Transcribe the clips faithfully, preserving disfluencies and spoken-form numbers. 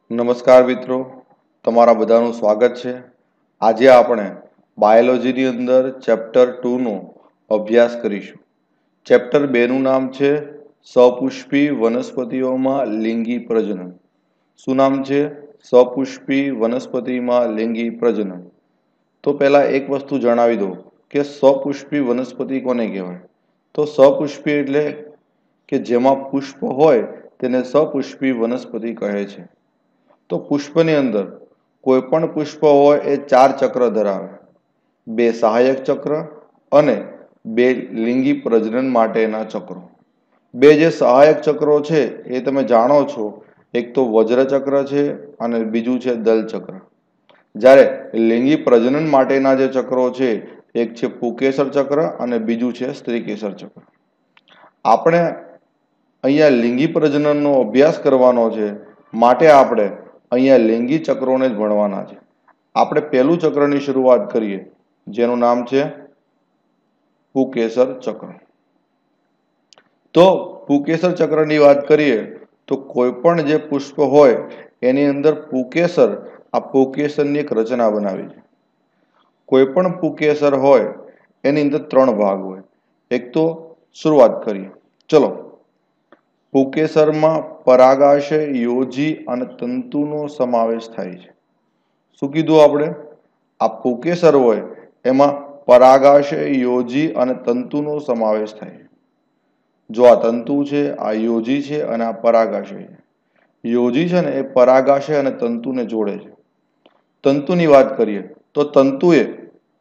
નમસ્કાર મિત્રો, તમારા બધાનું સ્વાગત છે. આજે આપણે બાયોલોજીની અંદર ચેપ્ટર ટુ નો અભ્યાસ કરીશું. ચેપ્ટર બે નું નામ છે સપુષ્પી વનસ્પતિઓમાં લિંગી પ્રજનન. શું નામ છે? સપુષ્પી વનસ્પતિમાં લિંગી પ્રજનન. તો પહેલા એક વસ્તુ જણાવી દઉં કે સપુષ્પી વનસ્પતિ કોને કહેવાય. તો સપુષ્પી એટલે કે જેમાં પુષ્પ હોય તેને સપુષ્પી વનસ્પતિ કહે છે. તો પુષ્પની અંદર કોઈ પણ પુષ્પ હોય એ ચાર ચક્ર ધરાવે, બે સહાયક ચક્ર અને બે લિંગી પ્રજનન માટેના ચક્રો. બે જે સહાયક ચક્રો છે એ તમે જાણો છો, એક તો વજ્ર ચક્ર છે અને બીજું છે દલ ચક્ર. જ્યારે લિંગી પ્રજનન માટેના જે ચક્રો છે એક છે પુંકેસર ચક્ર અને બીજું છે સ્ત્રીકેસર ચક્ર. આપણે અહીંયા લિંગી પ્રજનનનો અભ્યાસ કરવાનો છે, માટે આપણે અહીંયા લિંગી ચક્રોને જ ભણવાના છે. આપણે પહેલું ચક્રની શરૂઆત કરીએ, જેનું નામ છે પુંકેસર ચક્ર. તો પુંકેસર ચક્રની વાત કરીએ તો કોઈ પણ જે પુષ્પ હોય એની અંદર પુંકેસર આ પુંકેસરની એક રચના બનાવી છે. કોઈ પણ પુંકેસર હોય એની અંદર ત્રણ ભાગ હોય. એક તો શરૂઆત કરીએ, ચલો. પુંકેસરમાં પરાગાશય, યોજી અને તંતુનો સમાવેશ થાય છે. શું કીધું આપણે? આ પુંકેસર હોય એમાં પરાગાશય, યોજી અને તંતુનો સમાવેશ થાય છે. જો આ તંતુ છે, આ યોજી છે અને આ પરાગાશય છે. યોજી છે ને એ પરાગાશય અને તંતુને જોડે છે. તંતુની વાત કરીએ તો તંતુ એ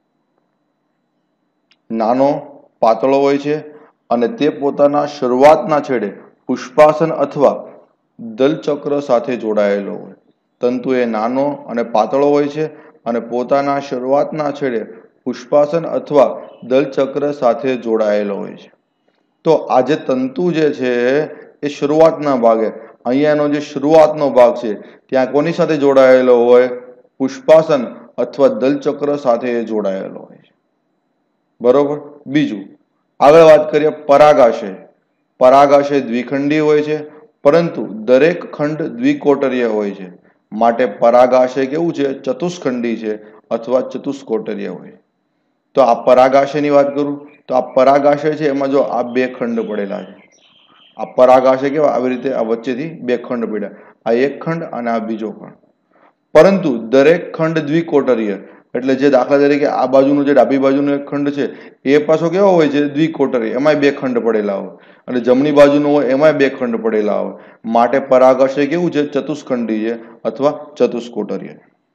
નાનો પાતળો હોય છે અને તે પોતાના શરૂઆતના છેડે પુષ્પાસન અથવા દલચક્ર સાથે જોડાયેલો હોય. તંતુ એ નાનો અને પાતળો હોય છે અને પોતાના શરૂઆતના છેડે પુષ્પાસન અથવા દલચક્ર સાથે જોડાયેલો હોય છે. તો આ જે તંતુ જે છે એ શરૂઆતના ભાગે, અહીંયાનો જે શરૂઆતનો ભાગ છે ત્યાં કોની સાથે જોડાયેલો હોય? પુષ્પાસન અથવા દલચક્ર સાથે જોડાયેલો હોય છે. બરોબર. બીજું આગળ વાત કરીએ પરાગાશય. પરાગાશય દ્વિખંડી હોય છે, પરંતુ દરેક ખંડ દ્વિકોટરીય હોય છે. માટે પરાગાશય કેવું છે? ચતુષ્ખંડી છે અથવા ચતુષ્કોટરીય હોય. તો આ પરાગાશયની વાત કરું તો આ પરાગાશય છે એમાં જો આ બે ખંડ પડેલા છે. આ પરાગાશય કેવા? આવી રીતે આ વચ્ચેથી બે ખંડ પડ્યા, આ એક ખંડ અને આ બીજો ખંડ. પરંતુ દરેક ખંડ દ્વિકોટરીય, એટલે જે દાખલા તરીકે આ બાજુનું જે ડાબી બાજુનો એક ખંડ છે એ પાછો કેવો હોય છે? દ્વિકોટરીય. એમાંય બે ખંડ પડેલા હોય. અને જમણી બાજુનું હોય એમાંય બે ખંડ પડેલા હોય. માટે પરાગાશય કેવું છે? ચતુષ્ખંડી છે અથવા ચતુષ્કોટરીય.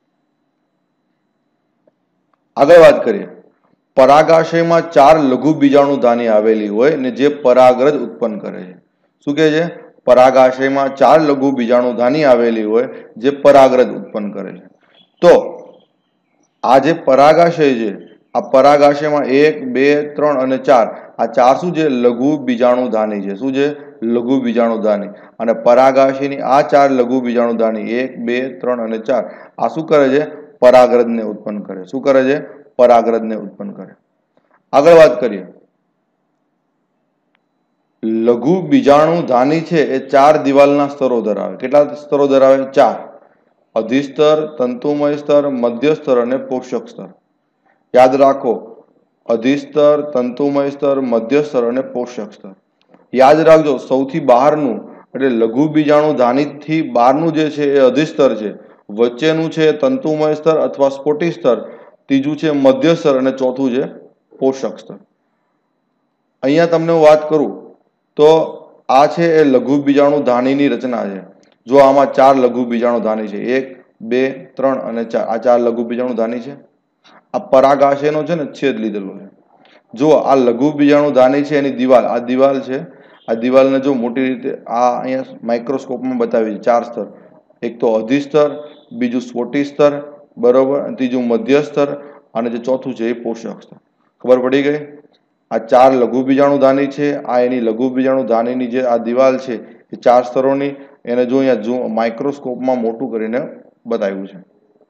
આગળ વાત કરીએ. પરાગાશયમાં ચાર લઘુ બીજાણુધાની આવેલી હોય ને જે પરાગરજ ઉત્પન્ન કરે છે. શું કહે છે? પરાગાશયમાં ચાર લઘુ બીજાણુધાની આવેલી હોય જે પરાગરજ ઉત્પન્ન કરે છે. તો આ જે પરાગાશય છે, આ પરાગાશયમાં એક, બે, ત્રણ અને ચાર, આ ચાર શું છે? લઘુ બીજાણુધાની છે. શું છે? લઘુ બીજાણુધાની. અને પરાગાશયની આ ચાર લઘુ બીજાણુધાની એક, બે, ત્રણ અને ચાર આ શું કરે છે? પરાગરજને ઉત્પન્ન કરે. શું કરે છે? પરાગરજને ઉત્પન્ન કરે. આગળ વાત કરીએ. લઘુ બીજાણુધાની છે એ ચાર દિવાલના સ્તરો ધરાવે. કેટલા સ્તરો ધરાવે? ચાર. અધિસ્તર, તંતુમય સ્તર, મધ્ય સ્તર અને પોષક સ્તર. યાદ રાખો, અધિસ્તર, તંતુમય સ્તર, મધ્ય સ્તર અને પોષક સ્તર. યાદ રાખજો, સૌથી બહારનું એટલે લઘુ બીજાણુધાનીથી બહારનું જે છે એ અધિસ્તર છે, વચ્ચેનું છે તંતુમય સ્તર અથવા સ્ફોટી સ્તર, ત્રીજું છે મધ્ય સ્તર અને ચોથું છે પોષક સ્તર. અહીંયા તમને હું વાત કરું તો આ છે એ લઘુ બીજાણુધાનીની રચના છે. જો આમાં ચાર લઘુ બીજાણુધાની છે, એક, બે, ત્રણ અને ચાર, આ ચાર લઘુ બીજાણુધાની છે. આ પરાગાશયનો છે ને છેદ લીધેલો છે. જો આ લઘુ બીજાણુધાની છે એની દિવાલ, આ દિવાલ છે, આ દિવાલને જો મોટી રીતે આ અહીંયા માઇક્રોસ્કોપમાં બતાવી છે ચાર સ્તર. એક તો અધિસ્તર, બીજું સ્ફોટી સ્તર, બરોબર, ત્રીજું મધ્ય સ્તર અને જે ચોથું છે એ પોષક સ્તર. ખબર પડી ગઈ? આ ચાર લઘુ બીજાણુધાની છે, આ એની લઘુ બીજાણુધાનીની જે આ દિવાલ છે એ ચાર સ્તરોની, એને જો અહીંયા જો માઇક્રોસ્કોપમાં મોટું કરીને બતાવ્યું છે.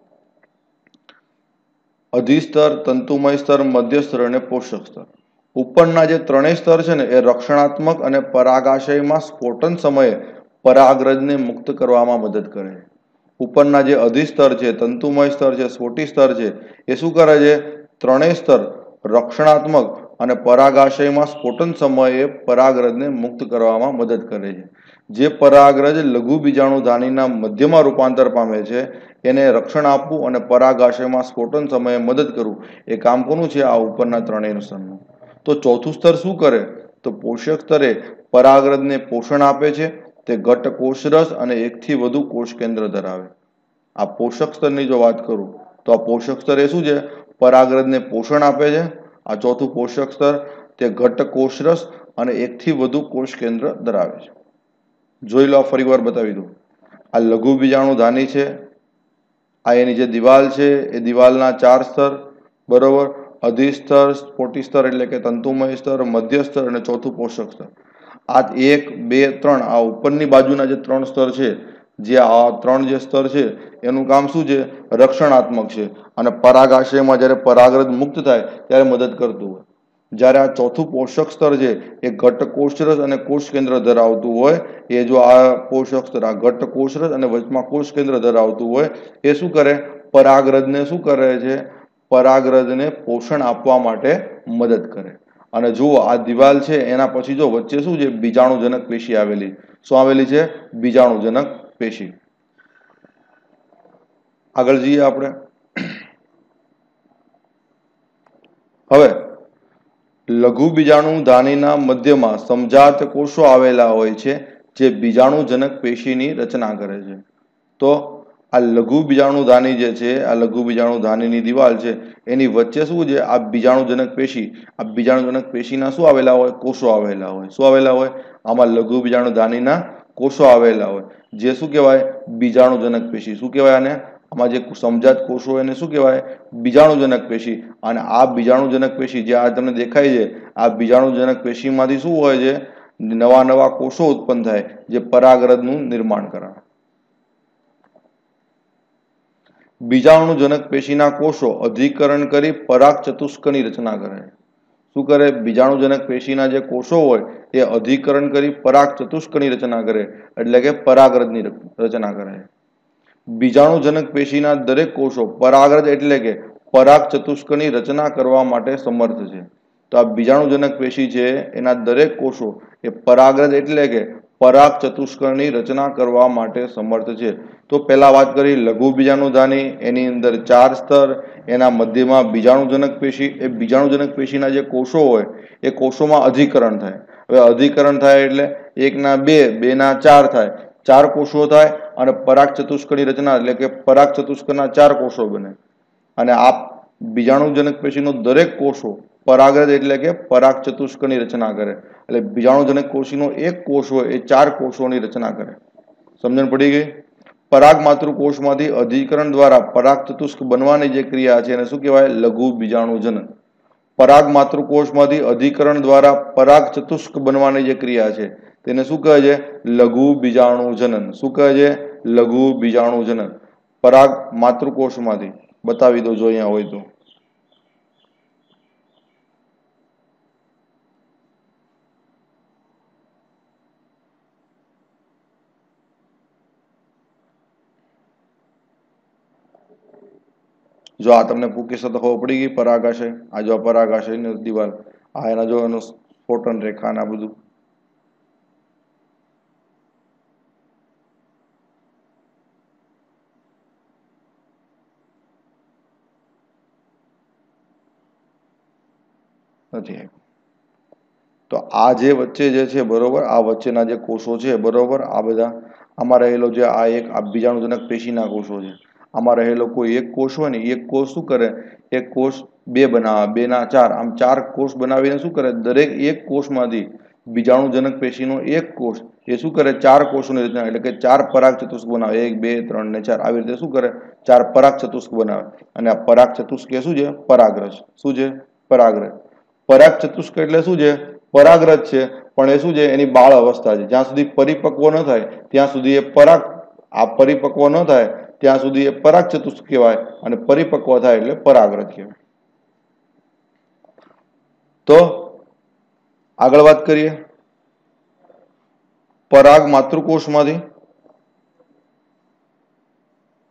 અધિસ્તર, તંતુમય સ્તર, મધ્ય સ્તર અને પોષક સ્તર. ઉપરના જે ત્રણેય સ્તર છે ને એ રક્ષણાત્મક અને પરાગાશયમાં સ્ફોટન સમયે પરાગરજને મુક્ત કરવામાં મદદ કરે છે. ઉપરના જે અધિસ્તર છે, તંતુમય સ્તર છે, સ્ફોટી સ્તર છે, એ શું કરે છે? ત્રણેય સ્તર રક્ષણાત્મક અને પરાગાશયમાં સ્ફોટન સમયે પરાગરજને મુક્ત કરવામાં મદદ કરે છે. જે પરાગરજ લઘુ બીજાણુધાનીના મધ્યમાં રૂપાંતર પામે છે એને રક્ષણ આપવું અને પરાગાશયમાં સ્ફોટન સમયે મદદ કરવું એ કામ કોનું છે? આ ઉપરના ત્રણેય સ્તરનું. તો ચોથું સ્તર શું કરે? તો પોષક સ્તરે પરાગરજને પોષણ આપે છે. તે ઘટ્ટ કોષરસ અને એકથી વધુ કોષ કેન્દ્ર ધરાવે. આ પોષક સ્તરની જો વાત કરું તો આ પોષક સ્તર એ શું છે? પરાગરજને પોષણ આપે છે. આ ચોથું પોષક સ્તર તે ઘટ્ટ કોષરસ અને એકથી વધુ કોષ કેન્દ્ર ધરાવે છે. જોઈ લો, ફરી વાર બતાવી દઉં. આ લઘુ બીજાણુધાની છે. આ એની જે દિવાલ છે એ દિવાલના ચાર સ્તર, બરોબર. અધિસ્તર, સ્ફોટી સ્તર એટલે કે તંતુમય સ્તર, મધ્ય સ્તર અને ચોથું પોષક સ્તર. આ એક, બે, ત્રણ આ ઉપરની બાજુના જે ત્રણ સ્તર છે, જે આ ત્રણ જે સ્તર છે એનું કામ શું છે? રક્ષણાત્મક છે. અને પરાગાશયમાં જ્યારે પરાગરજ મુક્ત થાય ત્યારે મદદ કરતું હોય. જ્યારે આ ચોથું પોષક સ્તર છે એ ઘટ્ટ કોષરસ અને કોષ કેન્દ્ર ધરાવતું હોય, એ જો આ પોષક સ્તર આ ઘટ્ટ કોષરસ અને વચમાં કોષ કેન્દ્ર ધરાવતું હોય, એ શું કરે? પરાગરજને શું કરે છે? પરાગરજને પોષણ આપવા માટે મદદ કરે. અને જુઓ, આ દિવાલ છે એના પછી જો વચ્ચે શું છે? બીજાણુજનક પેશી આવેલી. શું આવેલી છે? બીજાણુજનક પેશી. આગળ જઈએ આપણે. હવે લઘુ બીજાણુધાનીના મધ્યમાં સમજાત કોષો આવેલા હોય છે જે બીજાણુજનક પેશીની રચના કરે છે. તો આ લઘુ બીજાણુધાની જે છે, આ લઘુ બીજાણુધાનીની દિવાલ છે, એની વચ્ચે શું છે? આ બીજાણુજનક પેશી. આ બીજાણુજનક પેશીના શું આવેલા હોય? કોષો આવેલા હોય. શું આવેલા હોય? આમાં લઘુ બીજાણુધાનીના કોષો આવેલા હોય. જે શું કહેવાય? બીજાણુજનક પેશી. શું કહેવાય આને? આમાં જે સમજાત કોષો એને શું કહેવાય? બીજાણુજનક પેશી. અને આ બીજાણુજનક પેશી જે આ તમને દેખાય છે, આ બીજાણુજનક પેશીમાંથી શું હોય છે? નવા નવા કોષો ઉત્પન્ન થાય જે પરાગરજનું નિર્માણ કરે. બીજાણુજનક પેશીના કોષો અધિકરણ કરી પરાગચતુષ્કની રચના કરે. શું કરે? બીજાણુજનક પેશીના જે કોષો હોય એ અધિકરણ કરી પરાગચતુષ્કની રચના કરે, એટલે કે પરાગરજની રચના કરે. બીજાણુજનક પેશીના દરેક કોષો પરાગરજ એટલે કે પરાગચતુષ્કની રચના કરવા માટે સમર્થ છે. તો આ બીજાણુજનક પેશી છે એના દરેક કોષો એ પરાગરજ એટલે કે પરાગચતુષ્કની રચના કરવા માટે સમર્થ છે. તો પહેલા વાત કરી લઘુ બીજાણુધાની, એની અંદર ચાર સ્તર, એના મધ્યમાં બીજાણુજનક પેશી. એ બીજાણુજનક પેશીના જે કોષો હોય એ કોષોમાં અધિકરણ થાય. હવે અધિકરણ થાય એટલે એકના બે, બે ના ચાર થાય. ચાર કોષો થાય અને પરાગચતુષ્કની રચના એટલે કે પરાગચતુષ્કના ચાર કોષો બને. અને આ બીજાણુજનક પેશીનો દરેક કોષો પરાગરજ એટલે કે પરાગચતુષ્કની રચના કરે. એટલે બીજાણુજનક કોશીનો એક કોષ હોય એ ચાર કોષોની રચના કરે. સમજણ પડી ગઈ? પરાગ માતૃકોષમાંથી અધિકરણ દ્વારા પરાગચતુષ્ક બનવાની જે ક્રિયા છે એને શું કહેવાય? લઘુ બીજાણુજનન. પરાગ માતૃકોષમાંથી અધિકરણ દ્વારા પરાગચતુષ્ક બનવાની જે ક્રિયા છે તેને શું કહે છે? લઘુ બીજાણુજનન. શું કહે છે? લઘુ બીજાણુજનન. પરાગ માતૃકોષમાંથી બતાવી દો જો અહીંયા હોય તો. જો આ તમને પૂકી તો ખબર પડી ગઈ પરાગાશય. આ જો પરાગાશયની દિવાલ, આ એના જો એનું સ્ફોટન રેખા ના બધું. નથી. તો આ જે વચ્ચે જે છે, બરોબર, આ વચ્ચેના જે કોષો છે, બરોબર, આ બધા આમાં રહેલો જે આ એક આ બીજાણુજનક પેશીના કોષો છે. આમાં રહેલો કોઈ એક કોષ હોય ને, એક કોષ શું કરે? એક કોષ બે બનાવે, બે ના ચાર, આમ ચાર કોષ બનાવીને શું કરે? દરેક એક કોષમાંથી બીજાણુજનક પેશીનો એક કોષ એ શું કરે? ચાર કોષોની રચના એટલે કે ચાર પરાગચતુષ્ક બનાવે. એક, બે, ત્રણ ને ચાર. આવી રીતે શું કરે? ચાર પરાગચતુષ્ક બનાવે. અને આ પરાગચતુષ્ક એ શું છે? પરાગરજ. શું છે? પરાગરજ. પરાગચતુષ્ક એટલે શું છે? પરાગરજ છે, પણ એ શું છે? એની બાળ અવસ્થા છે. જ્યાં સુધી પરિપક્વ ન થાય ત્યાં સુધી એ પરાગ આ પરિપક્વ ન થાય ત્યાં સુધી એ પરાગચતુષ્ક કહેવાય, અને પરિપક્વ થાય એટલે પરાગરજ કહેવાય. તો આગળ વાત કરીએ. પરાગ માતૃકોષમાંથી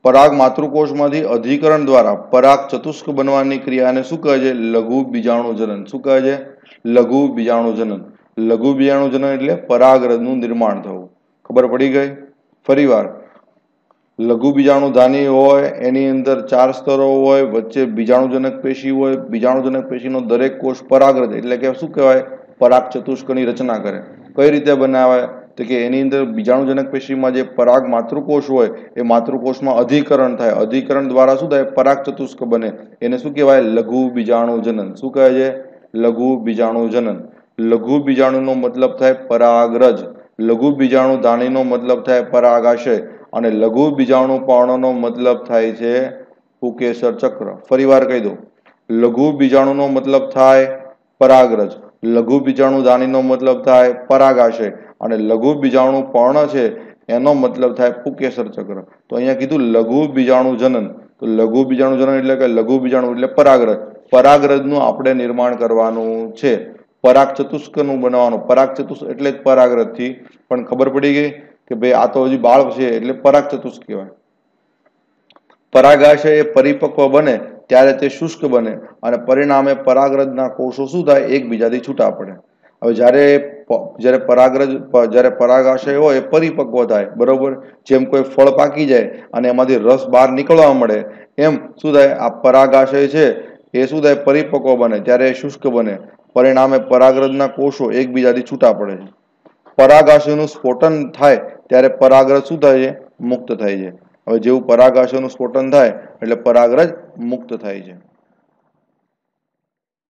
પરાગ માતૃકોષમાંથી અધિકરણ દ્વારા પરાગ ચતુષ્ક બનવાની ક્રિયાને શું કહે છે? લઘુ બીજાણુજનન. શું કહે છે? લઘુ બીજાણુજનન. લઘુ બીજાણુજનન એટલે પરાગરજનું નિર્માણ થવું. ખબર પડી ગઈ? ફરીવાર, લઘુ બીજાણુધાની હોય એની અંદર ચાર સ્તરો હોય, વચ્ચે બીજાણુજનક પેશી હોય, બીજાણુજનક પેશીનો દરેક કોષ પરાગરજ એટલે કે શું કહેવાય? પરાગ ચતુષ્કની રચના કરે. કઈ રીતે બનાવાય? તો કે એની અંદર બીજાણુજનક પેશીમાં જે પરાગ માતૃકોષ હોય એ માતૃકોષમાં અધિકરણ થાય. અધિકરણ દ્વારા શું થાય? પરાગ ચતુષ્ક બને. એને શું કહેવાય? લઘુ બીજાણુજનન. શું કહે છે? લઘુ બીજાણુજનન. લઘુ બીજાણુનો મતલબ થાય પરાગરજ. લઘુ બીજાણુ ધાનીનો મતલબ થાય પરાગાશય અને લઘુ બીજાણુ પર્ણનો મતલબ થાય છે પુકેસર ચક્ર. ફરીવાર કહી દો. લઘુ બીજાણુનો મતલબ થાય પરાગરજ, લઘુ બીજાણુ ધાનીનો મતલબ થાય પરાગાશય અને લઘુ બીજાણુ પર્ણ છે એનો મતલબ થાય પુકેસર ચક્ર. તો અહીંયા કીધું લઘુ બીજાણુ જનન. તો લઘુ બીજાણુ જનન એટલે કે લઘુ બીજાણુ એટલે પરાગરજ. પરાગરજનું આપણે નિર્માણ કરવાનું છે. પરાગ ચતુષ્કનું બનાવવાનું. પરાગ ચતુષ્ક એટલે જ પરાગરજથી. પણ ખબર પડી ગઈ કે ભાઈ આ તો હજી બાળ છે એટલે પરાગ ચતુષ્ક કહેવાય. પરાગાશય એ પરિપક્વ બને ત્યારે તે શુષ્ક બને અને પરિણામે પરાગરજના કોષો શું થાય? એકબીજાથી છૂટા પડે. હવે જ્યારે જ્યારે પરાગરજ જ્યારે પરાગાશય હોય એ પરિપક્વ થાય, બરોબર? જેમ કોઈ ફળ પાકી જાય અને એમાંથી રસ બહાર નીકળવા મળે એમ શું થાય? આ પરાગાશય છે એ શું થાય? પરિપક્વ બને ત્યારે શુષ્ક બને. પરિણામે પરાગરજના કોષો એકબીજાથી છૂટા પડે છે. પરાગાશયનું સ્ફોટન થાય ત્યારે પરાગરજ શું થાય છે? મુક્ત થાય છે. હવે જેવું પરાગાશયનું સ્ફોટન થાય એટલે પરાગરજ મુક્ત થાય છે.